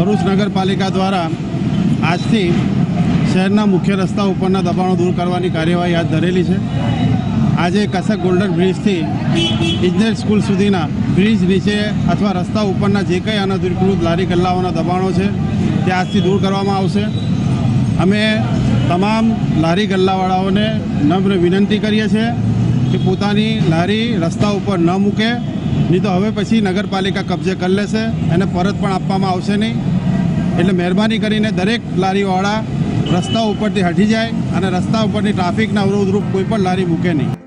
ભરૂચ નગરપાલિકા દ્વારા આજથી શહેરના મુખ્ય રસ્તા ઉપરના દબાણો દૂર કરવાની કાર્યવાહી હાથ ધરેલી છે। આજે કસક ગોલ્ડન બ્રિજથી ઇજનેર સ્કૂલ સુધીના બ્રિજ નીચે અથવા રસ્તા ઉપરના જે કંઈ અનધિકૃત લારી ગલ્લાઓના દબાણો છે તે આજથી દૂર કરવામાં આવશે। અમે તમામ લારી ગલ્લાવાળાઓને નમ્ર વિનંતી કરીએ છીએ કે પોતાની લારી રસ્તા ઉપર ન મૂકે, નહીં તો હવે પછી નગરપાલિકા કબજે કરી લેશે, એને પરત પણ આપવામાં આવશે નહીં। એટલે મહેરબાની કરીને દરેક લારીવાળા રસ્તા ઉપરથી હટી જાય અને રસ્તા ઉપરની ટ્રાફિકના અવરોધરૂપ કોઈ પણ લારી મૂકે નહીં।